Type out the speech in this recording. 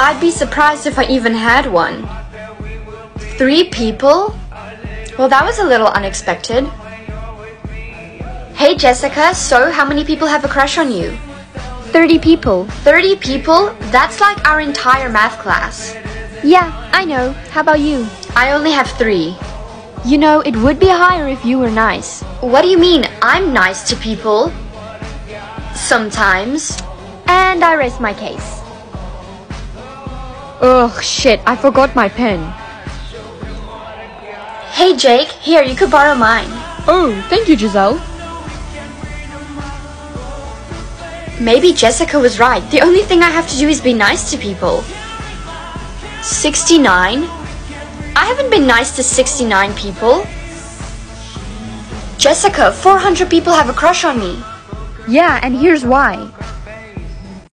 I'd be surprised if I even had one. 3 people? Well, that was a little unexpected. Hey Jessica, so how many people have a crush on you? 30 people. 30 people? That's like our entire math class. Yeah, I know. How about you? I only have 3. You know, it would be higher if you were nice. What do you mean? I'm nice to people. Sometimes. And I rest my case. Ugh, shit, I forgot my pen. Hey Jake, here, you could borrow mine. Oh, thank you, Giselle. Maybe Jessica was right. The only thing I have to do is be nice to people. 69? I haven't been nice to 69 people. Jessica, 400 people have a crush on me. Yeah, and here's why.